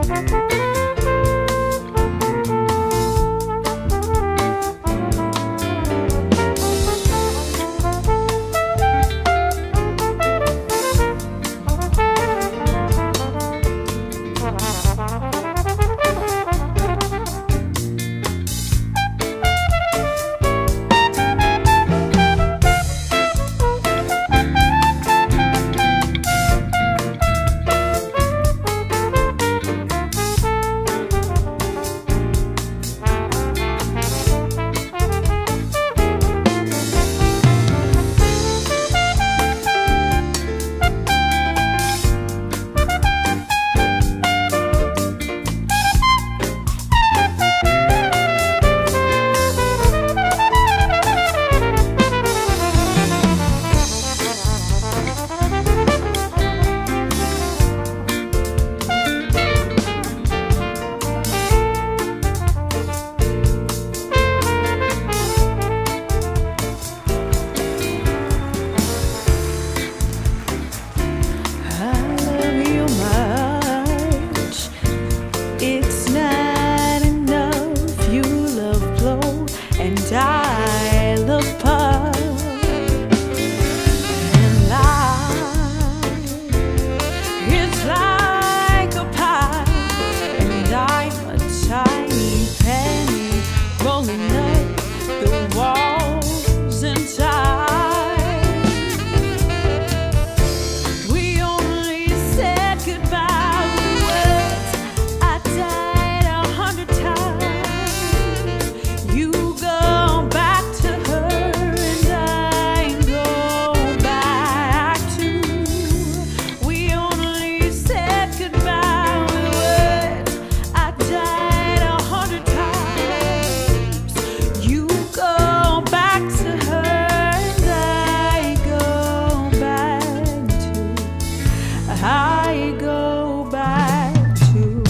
I love pub, and life is like a pie, and I'm a tiny penny rolling up the walls inside. We only said goodbye with words. I died 100 times. You go back to her, and I go back too. We only said goodbye with words. I died 100 times. You go back to her, and I go back too. I go back to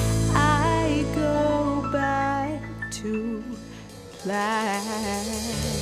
black.